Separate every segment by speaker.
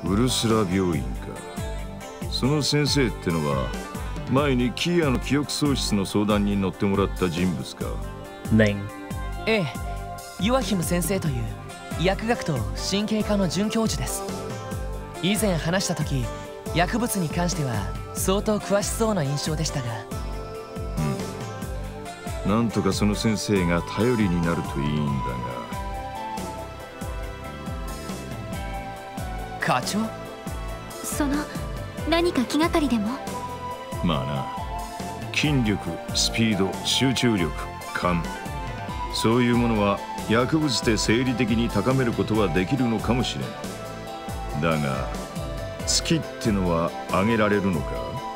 Speaker 1: ウルスラ病院か。その先生ってのは前にキーヤの記憶喪失の相談に乗ってもらった人物か。
Speaker 2: ね。
Speaker 3: ええ、ヨアヒム先生という医薬学と神経科の准教授です。以前話した時、薬物に関しては相当詳しそうな印象でしたが。
Speaker 1: なんとかその先生が頼りになるといいんだ
Speaker 3: が。課長？
Speaker 4: その何か気がかりでも？
Speaker 1: まあな、筋力、スピード、集中力、勘、そういうものは薬物で生理的に高めることはできるのかもしれん。だが月ってのは上げられるのか？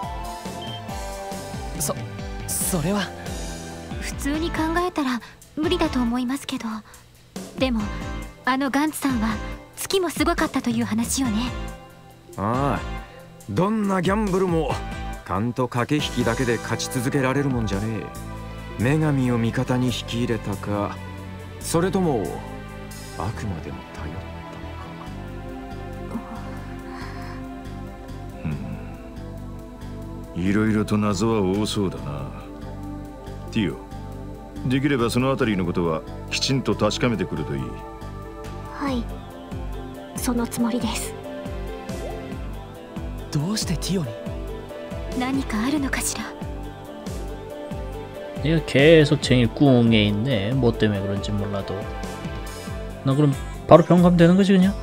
Speaker 3: それは
Speaker 4: 普通に考えたら無理だと思いますけど、でもあのガンツさんは月もすごかったという話よね。
Speaker 5: ああ、どんなギャンブルも勘と駆け引きだけで勝ち続けられるもんじゃねえ。女神を味方に引き入れたか、それともあくまでも頼ったのか。
Speaker 1: いろいろと謎は多そうだな。ティオ、できればそのあたりのことはきちんと確かめてくるといい。
Speaker 4: はい、そのつもりです。
Speaker 3: どうしてティオに？
Speaker 4: 何かあるのかしら。
Speaker 2: 얘가 계속 쟁일 구멍에 있네. 뭐 때문에 그런지 몰라도. 나 그럼 바로 병 가면 되는 거지 그냥?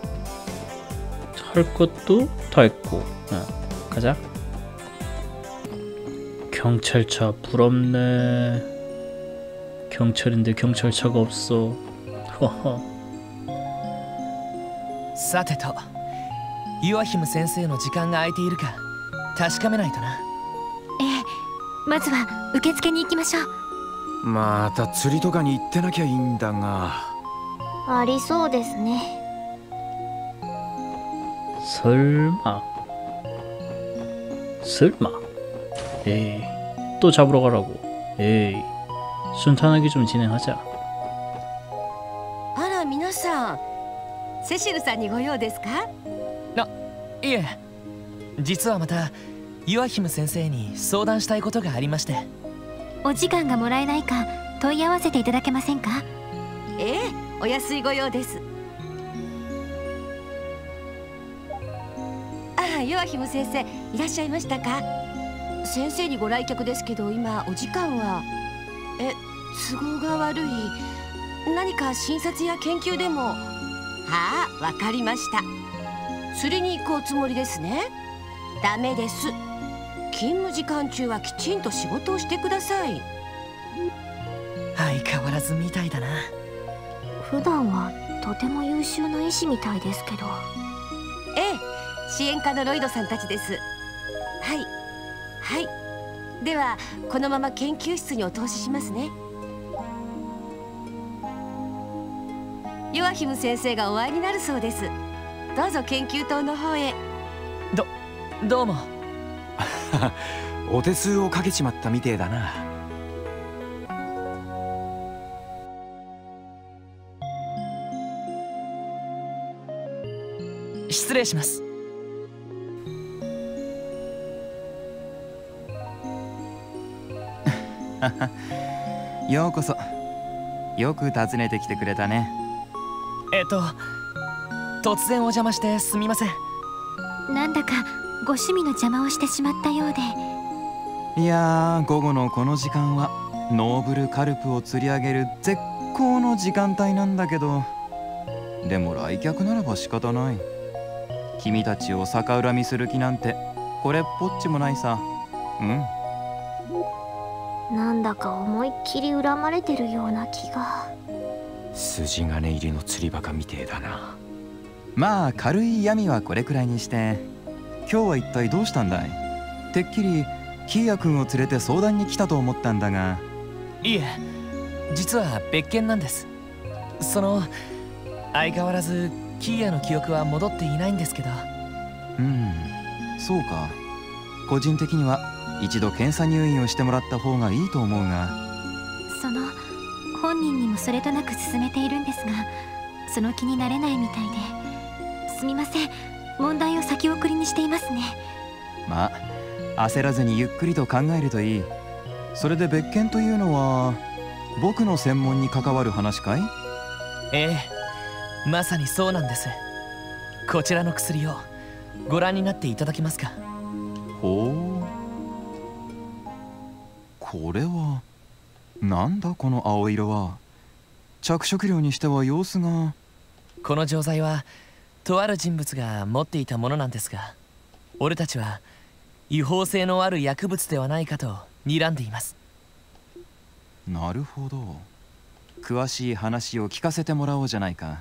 Speaker 2: 할 것도 다 했고. 가자. 경찰차 부럽네. 경찰인데 경찰차가 없어. 허허.
Speaker 3: さてと、ヨアヒム先生の時間が空いているか確かめないとな。
Speaker 4: ええ、まずは受付に行きましょう。
Speaker 5: また釣りとかに行ってなきゃいいんだが。
Speaker 4: ありそうですね。
Speaker 2: 설마. 설마. 에이, 또 잡으러 가라고. 에이, 순탄하게 좀 진행하자.
Speaker 6: あら皆さん、セシルさんにご用ですか？
Speaker 3: いえ、実はまたヨアヒム先生に相談したいことがありまして。
Speaker 4: お時間がもらえないか問い合わせていただけませんか？
Speaker 6: ええ、お安いご用です。ああ、ヨアヒム先生いらっしゃいましたか？先生にご来客ですけど、今お時間は都合が悪い。何か診察や研究でも？はあ、わかりました。釣りに行くおつもりですね。ダメです。勤務時間中はきちんと仕事をしてください。
Speaker 3: 相変わらずみたいだな。
Speaker 4: 普段はとても優秀な医師みたいですけど。
Speaker 6: ええ、支援課のロイドさんたちです。はいはい、ではこのまま研究室にお通ししますね。ヨアヒム先生がお会いになるそうです。どうぞ研究棟の方へ。
Speaker 3: どうも。
Speaker 5: お手数をかけちまったみてえだな。
Speaker 3: 失礼します。
Speaker 7: ようこそ。よく訪ねてきてくれたね。
Speaker 3: 突然お邪魔してすみません。
Speaker 4: なんだかご趣味の邪魔をしてしまったようで。
Speaker 7: いやー、午後のこの時間はノーブルカルプを釣り上げる絶好の時間帯なんだけど、でも来客ならば仕方ない。君たちを逆恨みする気なんてこれっぽっちもないさ。
Speaker 4: なんだか思いっきり恨まれてるような気が。
Speaker 5: 筋金入りの釣りバカみてえだな。
Speaker 7: まあ軽い闇はこれくらいにして、今日は一体どうしたんだい？てっきりキーヤ君を連れて相談に来たと思ったんだが。
Speaker 3: いえ、実は別件なんです。相変わらずキーヤの記憶は戻っていないんですけど。
Speaker 7: そうか。個人的には一度検査入院をしてもらった方がいいと思うが。
Speaker 4: 本人にもそれとなく勧めているんですが、その気になれないみたいで。すみません、 問題を先送りにしていますね。
Speaker 7: まあ焦らずにゆっくりと考えるといい。それで別件というのは僕の専門に関わる話かい？
Speaker 3: ええ、まさにそうなんです。こちらの薬をご覧になっていただけますか？
Speaker 7: ほう、これはなんだこの青色は。着色料にしては様子が。
Speaker 3: この錠剤はとある人物が持っていたものなんですが、俺たちは違法性のある薬物ではないかと睨んでいます。
Speaker 7: なるほど、詳しい話を聞かせてもらおうじゃないか。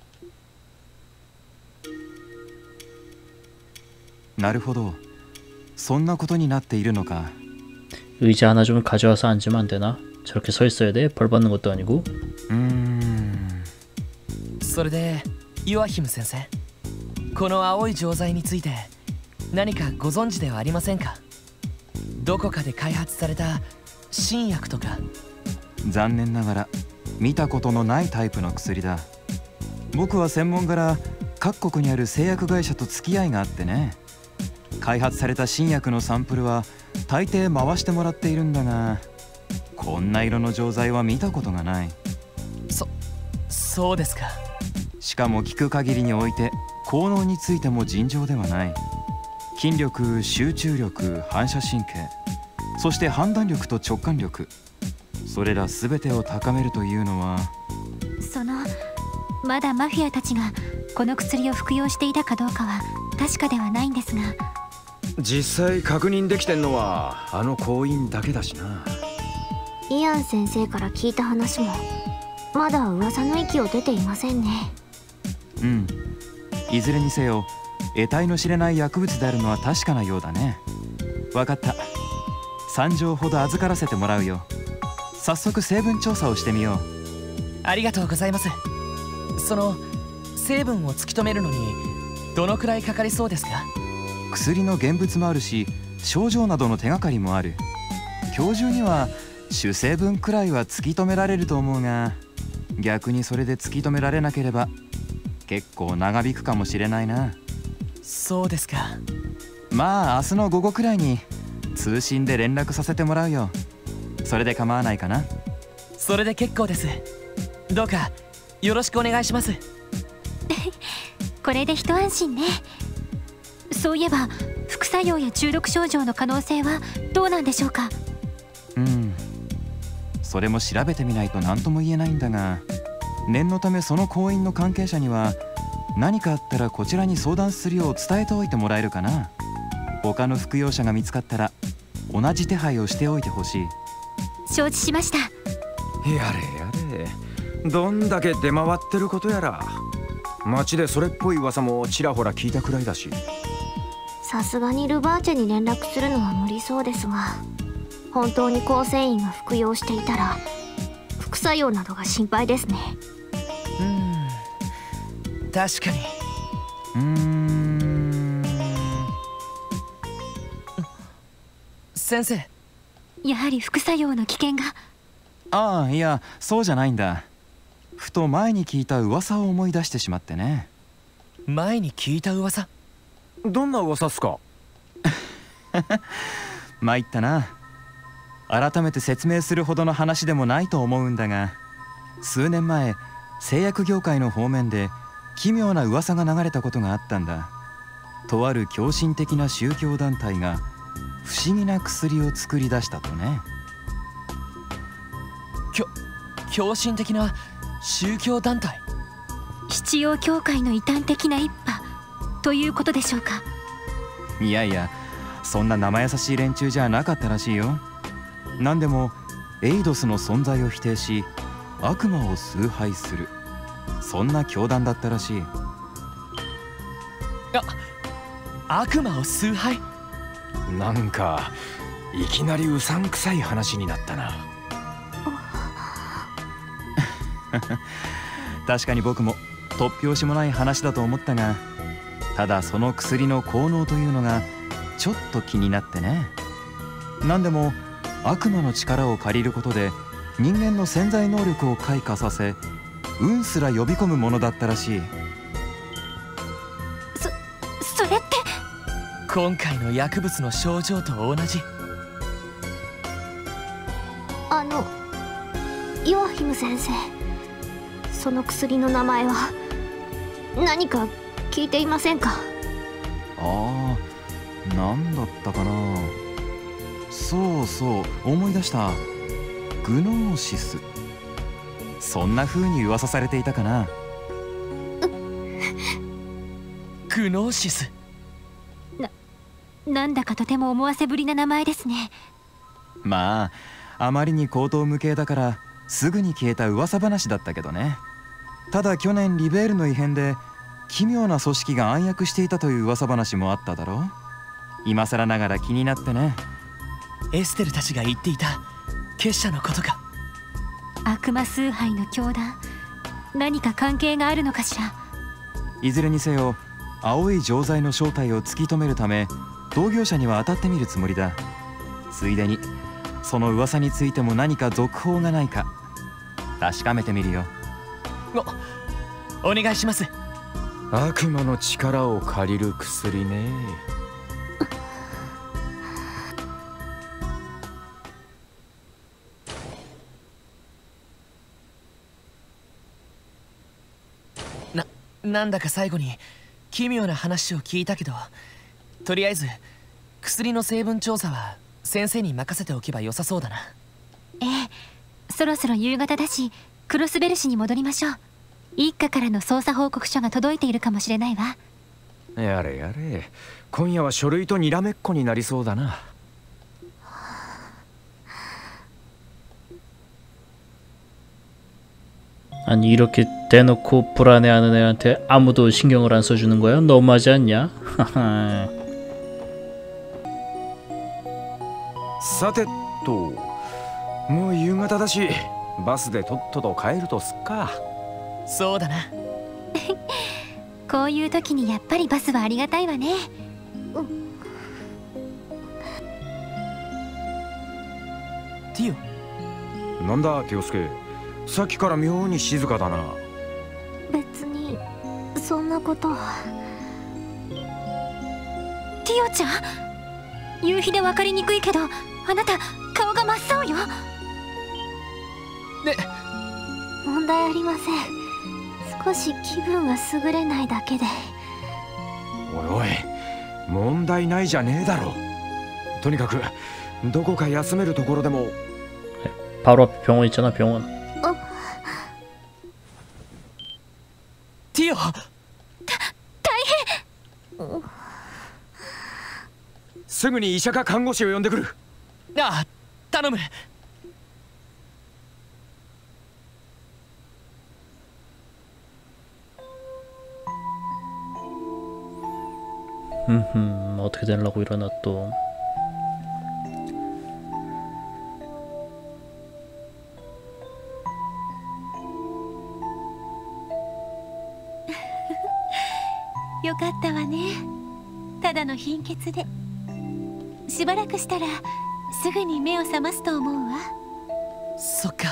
Speaker 7: なるほど、そんなことになっているのか。
Speaker 2: 의자 하나 좀 가져와서 앉으면 안 되나? 저렇게 서 있어야 돼? 벌 받는 것도 아니고.
Speaker 3: それでヨアヒム先生、この青い錠剤について何かご存知ではありませんか？どこかで開発された新薬とか。
Speaker 7: 残念ながら見たことのないタイプの薬だ。僕は専門から各国にある製薬会社と付き合いがあってね、開発された新薬のサンプルは大抵回してもらっているんだが、こんな色の錠剤は見たことがない。
Speaker 3: そうですか。
Speaker 7: しかも聞く限りにおいて効能についても尋常ではない。筋力、集中力、反射神経、そして判断力と直感力、それら全てを高めるというのは。
Speaker 4: まだマフィアたちがこの薬を服用していたかどうかは確かではないんですが、
Speaker 5: 実際確認できてんのはあの行員だけだしな。
Speaker 8: イアン先生から聞いた話もまだ噂の域を出ていませんね。
Speaker 7: うん、いずれにせよ得体の知れない薬物であるのは確かなようだね。わかった、3錠ほど預からせてもらうよ。早速成分調査をしてみよう。
Speaker 3: ありがとうございます。その成分を突き止めるのにどのくらいかかりそうですか？
Speaker 7: 薬の現物もあるし、症状などの手がかりもある。今日中には主成分くらいは突き止められると思うが、逆にそれで突き止められなければ結構長引くかもしれないな。
Speaker 3: そうですか。
Speaker 7: まあ明日の午後くらいに通信で連絡させてもらうよ。それで構わないかな？
Speaker 3: それで結構です。どうかよろしくお願いします。
Speaker 4: これで一安心ね。そういえば副作用や中毒症状の可能性はどうなんでしょうか？
Speaker 7: それも調べてみないと何とも言えないんだが、念のためその行員の関係者には何かあったらこちらに相談するよう伝えておいてもらえるかな。他の服用者が見つかったら同じ手配をしておいてほしい。
Speaker 4: 承知しました。
Speaker 5: やれやれ、どんだけ出回ってることやら。街でそれっぽい噂もちらほら聞いたくらいだし。
Speaker 8: さすがにルバーチェに連絡するのは無理そうですが、本当に構成員が服用していたら副作用などが心配ですね。
Speaker 3: 確かに。先生、
Speaker 4: やはり副作用の危険が。
Speaker 7: ああ、いやそうじゃないんだ。ふと前に聞いた噂を思い出してしまってね。
Speaker 3: 前に聞いた噂？
Speaker 5: どんな噂っすか？
Speaker 7: 参ったな。改めて説明するほどの話でもないと思うんだが、数年前製薬業界の方面で奇妙な噂が流れたことがあったんだ。とある狂信的な宗教団体が不思議な薬を作り出したとね。
Speaker 3: 狂信的な宗教団体？
Speaker 4: 七曜教会の異端的な一派ということでしょうか？
Speaker 7: いやいや、そんな生優しい連中じゃなかったらしいよ。何でもエイドスの存在を否定し悪魔を崇拝する、そんな教団だったらしい。
Speaker 3: 悪魔を崇拝？
Speaker 5: なんかいきなりうさんくさい話になったな。
Speaker 7: 確かに僕も突拍子もない話だと思ったが、ただその薬の効能というのがちょっと気になってね。何でも悪魔の力を借りることで人間の潜在能力を開花させ、運すら呼び込むものだったらしい。
Speaker 4: それって
Speaker 3: 今回の薬物の症状と同じ。
Speaker 8: ヨアヒム先生、その薬の名前は何か聞いていませんか？
Speaker 7: ああ、なんだったかな。そうそう、思い出した。グノーシス。そんな風に噂されていたかな。
Speaker 3: グノーシス。
Speaker 4: なんだかとても思わせぶりな名前ですね。
Speaker 7: まあ、あまりに口頭無形だからすぐに消えた噂話だったけどね。ただ去年リベールの異変で奇妙な組織が暗躍していたという噂話もあっただろう。今更ながら気になってね。
Speaker 3: エステルたちが言っていた結社のことか。
Speaker 4: 悪魔崇拝の教団、何か関係があるのかしら。
Speaker 7: いずれにせよ青い錠剤の正体を突き止めるため同業者には当たってみるつもりだ。ついでにその噂についても何か続報がないか確かめてみるよ。
Speaker 3: お願いします。
Speaker 5: 悪魔の力を借りる薬ね。
Speaker 3: なんだか最後に奇妙な話を聞いたけど、とりあえず薬の成分調査は先生に任せておけばよさそうだな。
Speaker 4: ええ、そろそろ夕方だしクロスベル市に戻りましょう。一課からの捜査報告書が届いているかもしれないわ。
Speaker 5: やれやれ、今夜は書類とにらめっこになりそうだな。
Speaker 2: 아니 이렇게 대놓고 불안해하는 애한테 아무도 신경을 안 써주는 거야? 너무하지 않냐?
Speaker 5: さてと、もう夕方だしバスでとっとと帰るとすっか。
Speaker 3: そうだな。
Speaker 4: こういう時にやっぱりバスはありがたいわね。
Speaker 3: ティ
Speaker 5: オ。なんだティオスケ、さっきから妙に静かだな。
Speaker 8: 別にそんなことは。
Speaker 4: ティオちゃん、夕日で分かりにくいけどあなた顔が真っ青よ。
Speaker 8: 問題ありません。少し気分が優れないだけで。
Speaker 5: おいおい、問題ないじゃねえだろ。とにかくどこか休めるところでも。
Speaker 2: 바로 앞에 병원 있잖아, 병원.
Speaker 3: ティオ。
Speaker 8: 大変。
Speaker 5: すぐに医者か看護師を呼んでくる。
Speaker 3: ああ、頼む。
Speaker 2: 어떻게 되려고 이러나 또.
Speaker 4: 요よかったわね。ただの貧血で。しばらくしたらすぐに目を覚ますと思うわ。
Speaker 3: そっか。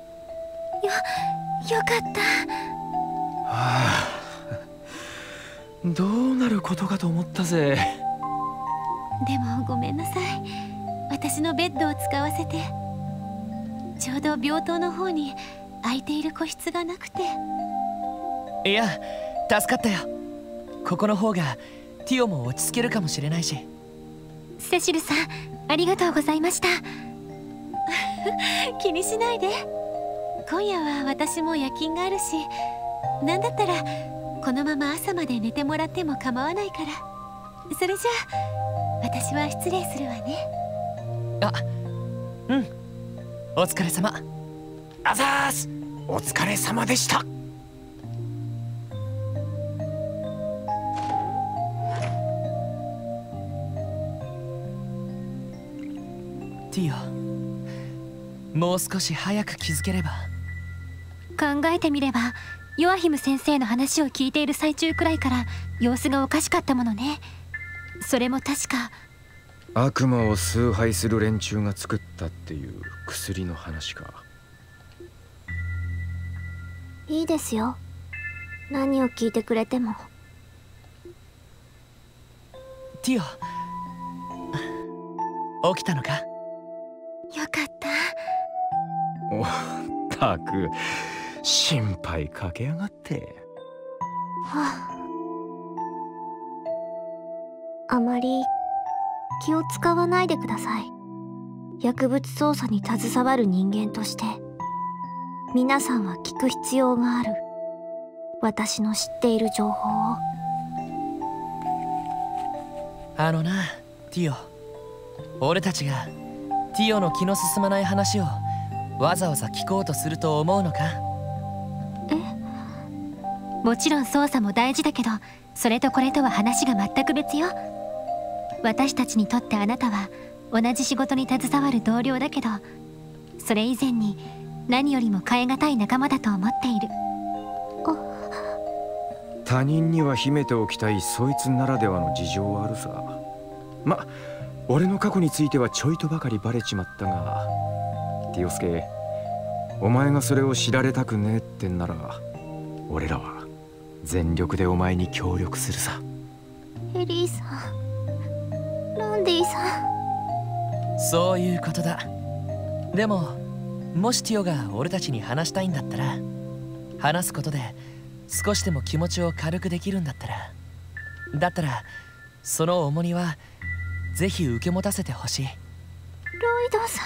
Speaker 4: よかった。
Speaker 5: はあ、どうなることかと思ったぜ。
Speaker 4: でもごめんなさい。私のベッドを使わせて。ちょうど病棟の方に空いている個室がなくて。
Speaker 3: いや、助かったよ。ここの方がティオも落ち着けるかもしれないし。
Speaker 4: セシルさん、ありがとうございました。気にしないで。今夜は私も夜勤があるし、なんだったらこのまま朝まで寝てもらっても構わないから。それじゃあ私は失礼するわね。
Speaker 3: あ、うん、お疲れ様。
Speaker 5: あざーす。お疲れ様でした。
Speaker 3: ティオ、もう少し早く気づければ。
Speaker 4: 考えてみればヨアヒム先生の話を聞いている最中くらいから様子がおかしかったものね。それも確か
Speaker 5: 悪魔を崇拝する連中が作ったっていう薬の話か。
Speaker 8: いいですよ、何を聞いてくれても。
Speaker 3: ティオ、起きたのか？
Speaker 4: よかった。
Speaker 5: おったく心配かけやがって。
Speaker 8: はあ、あまり気を使わないでください。薬物捜査に携わる人間として皆さんは聞く必要がある。私の知っている情報を。
Speaker 3: あのな、ティオ、俺たちがティオの気の進まない話をわざわざ聞こうとすると思うのか？
Speaker 4: もちろん捜査も大事だけど、それとこれとは話が全く別よ。私たちにとってあなたは同じ仕事に携わる同僚だけど、それ以前に何よりも代え難い仲間だと思っている。
Speaker 5: 他人には秘めておきたいそいつならではの事情はあるさ。ま、俺の過去についてはちょいとばかりバレちまったが、ティオスケ、お前がそれを知られたくねえってんなら、俺らは全力でお前に協力するさ。
Speaker 8: エリーさん、ランディさん。
Speaker 3: そういうことだ。でももしティオが俺たちに話したいんだったら、話すことで少しでも気持ちを軽くできるんだったらその重荷はぜひ受け持たせてほしい。
Speaker 8: ロイドさ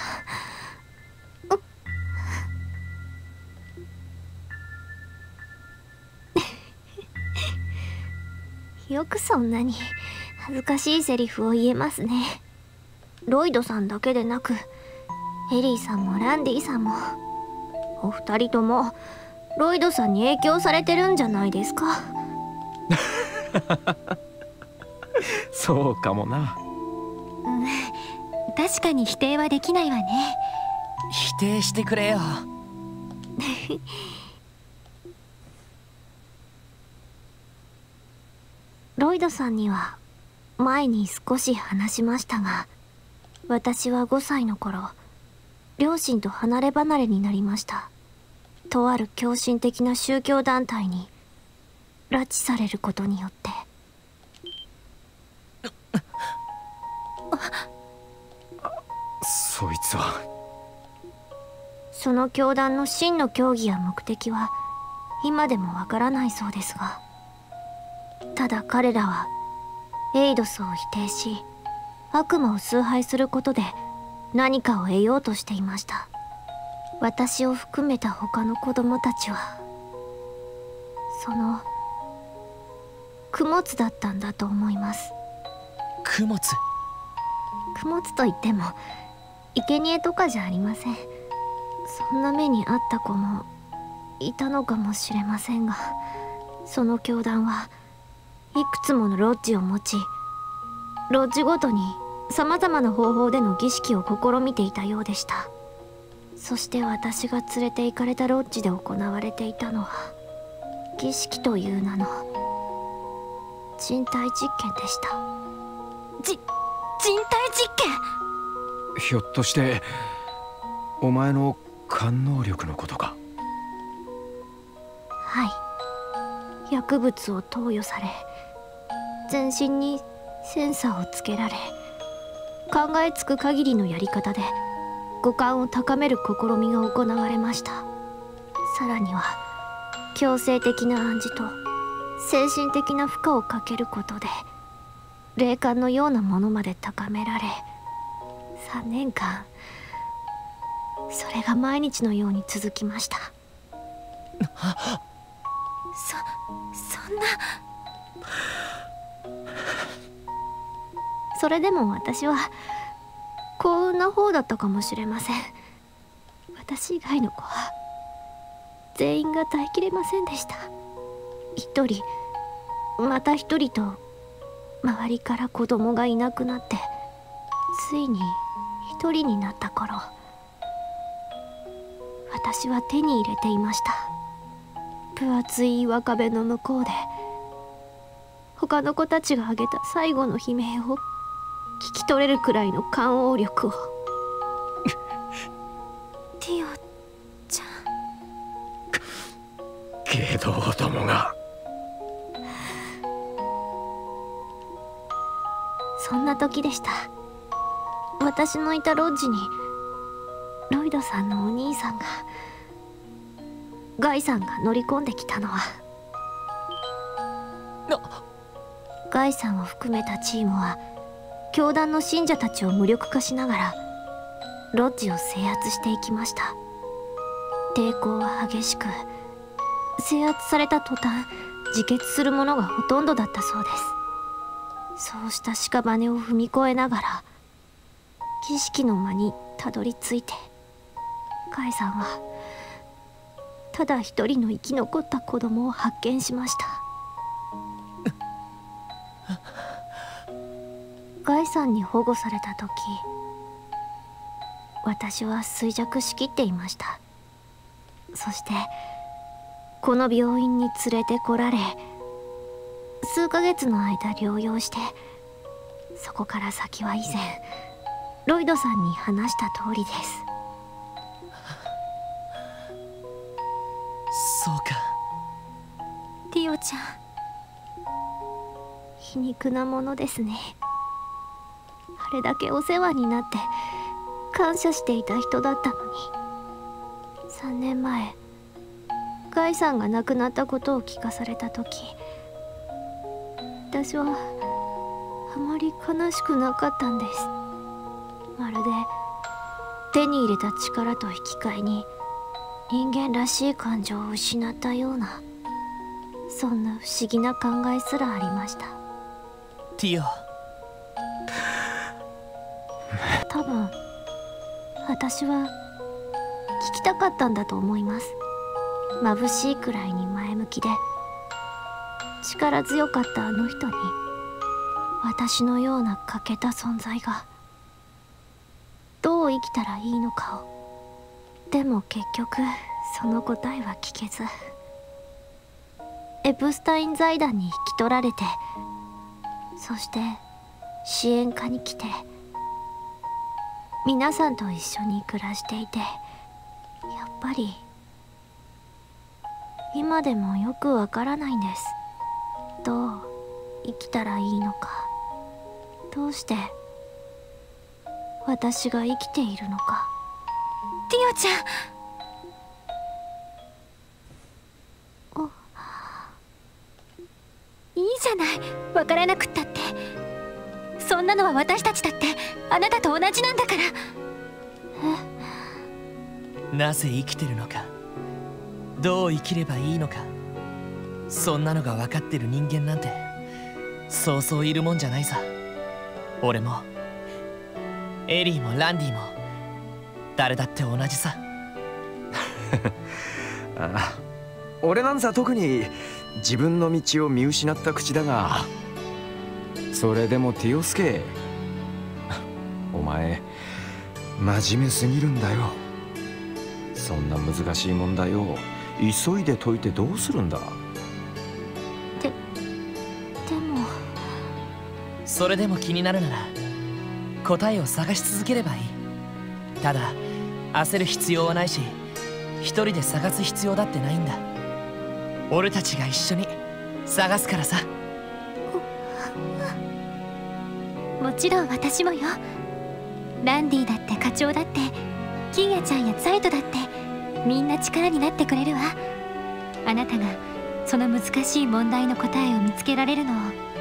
Speaker 8: ん。よくそんなに恥ずかしいセリフを言えますね。ロイドさんだけでなくエリーさんもランディさんも、お二人ともロイドさんに影響されてるんじゃないですか。
Speaker 5: そうかもな。
Speaker 4: 確かに否定はできないわね。
Speaker 3: 否定してくれよ。
Speaker 8: ロイドさんには前に少し話しましたが、私は5歳の頃両親と離れ離れになりました。とある狂信的な宗教団体に拉致されることによって。
Speaker 5: そいつは。
Speaker 8: その教団の真の教義や目的は今でもわからないそうですが、ただ彼らはエイドスを否定し悪魔を崇拝することで何かを得ようとしていました。私を含めた他の子供たちはその供物だったんだと思います。
Speaker 3: 供物？
Speaker 8: 供物といっても生贄とかじゃありません。そんな目にあった子もいたのかもしれませんが、その教団はいくつものロッジを持ち、ロッジごとに様々な方法での儀式を試みていたようでした。そして私が連れて行かれたロッジで行われていたのは儀式という名の人体実験でした。人体実験？
Speaker 5: ひょっとしてお前の感能力のことか？
Speaker 8: はい。薬物を投与され、全身にセンサーをつけられ、考えつく限りのやり方で五感を高める試みが行われました。さらには強制的な暗示と精神的な負荷をかけることで霊感のようなものまで高められ、3年間それが毎日のように続きました。そんな。それでも私は幸運な方だったかもしれません。私以外の子は全員が耐えきれませんでした。一人また一人と周りから子供がいなくなって、ついに一人になった頃、私は手に入れていました。分厚い岩壁の向こうで他の子たちが挙げた最後の悲鳴を聞き取れるくらいの感応力を。ティオちゃん。
Speaker 5: けどどもが。
Speaker 8: そんな時でした。私のいたロッジにロイドさんのお兄さんが、ガイさんが乗り込んできたのは、ガイさんを含めたチームは教団の信者たちを無力化しながらロッジを制圧していきました。抵抗は激しく、制圧された途端自決する者がほとんどだったそうです。そうした屍を踏み越えながら儀式の間にたどり着いて、カイさんはただ一人の生き残った子供を発見しました。ガイさんに保護された時、私は衰弱しきっていました。そしてこの病院に連れてこられ、数ヶ月の間療養して、そこから先は以前ロイドさんに話した通りです。
Speaker 3: そうか。
Speaker 8: ティオちゃん、皮肉なものですね。あれだけお世話になって感謝していた人だったのに、3年前ガイさんが亡くなったことを聞かされた時、私はあまり悲しくなかったんです。まるで手に入れた力と引き換えに人間らしい感情を失ったような、そんな不思議な考えすらありました。
Speaker 3: ティオ、
Speaker 8: 多分私は聞きたかったんだと思います。眩しいくらいに前向きで力強かったあの人に、私のような欠けた存在がどう生きたらいいのかを。でも結局その答えは聞けず、エプスタイン財団に引き取られて、そして支援課に来て皆さんと一緒に暮らしていて、やっぱり今でもよくわからないんです。どう生きたらいいのか、どうして私が生きているのか。
Speaker 4: ティオちゃん。
Speaker 8: お、
Speaker 4: いいじゃない、わからなくったって。そんなのは私たちだってあなたと同じなんだから。
Speaker 3: なぜ生きてるのか、どう生きればいいのか、そんなのが分かってる人間なんてそうそういるもんじゃないさ。俺もエリーもランディも誰だって同じさ。
Speaker 5: ああ、俺なんざ特に自分の道を見失った口だが、それでもティオスケ、お前真面目すぎるんだよ。そんな難しい問題を急いで解いてどうするんだ。
Speaker 8: でも
Speaker 3: それでも気になるなら答えを探し続ければいい。ただ焦る必要はないし、一人で探す必要だってないんだ。俺たちが一緒に探すからさ。
Speaker 4: もちろん私もよ。ランディだって課長だってキーヤちゃんやザイトだってみんな力になってくれるわ。あなたがその難しい問題の答えを見つけられるのを。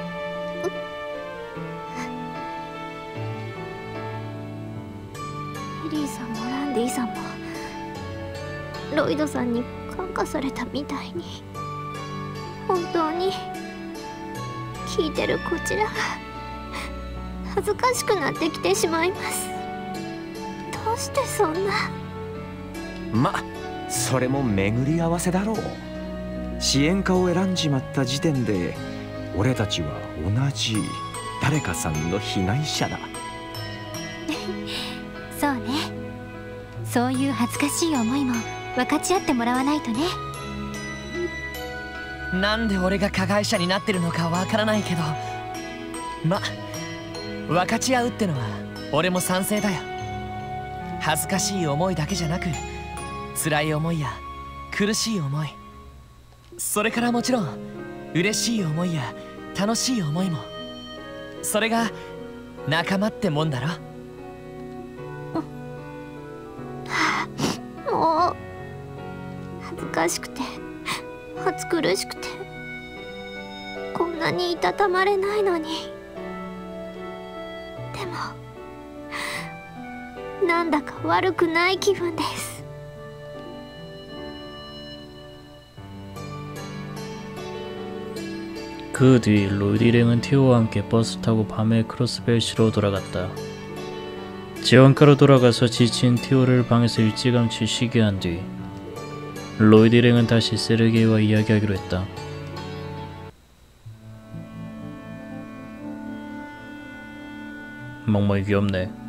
Speaker 8: エリーさんもランディさんもロイドさんに感化されたみたいに、本当に聞いてるこちらが恥ずかしくなってきてしまいます。どうしてそんな。
Speaker 5: ま、それも巡り合わせだろう。支援家を選んじまった時点で俺たちは同じ誰かさんの被害者だ。
Speaker 4: そうね、そういう恥ずかしい思いも分かち合ってもらわないとね。
Speaker 3: なんで俺が加害者になってるのかわからないけど、ま、分かち合うってのは俺も賛成だよ。恥ずかしい思いだけじゃなく、辛い思いや苦しい思い、それからもちろん嬉しい思いや楽しい思いも、それが仲間ってもんだろ。
Speaker 8: もう恥ずかしくて暑苦しくてこんなにいたたまれないのに。でもなんだか悪くない気分です。
Speaker 2: 그 뒤 로이드 일행은 티오와 함께 버스 타고 밤에 크로스벨시로 돌아갔다. 지원가로 돌아가서 지친 티오를 방에서 일찌감치 쉬게 한 뒤 로이드 일행은 다시 세르게이와 이야기하기로 했다. 멍멍이 귀엽네.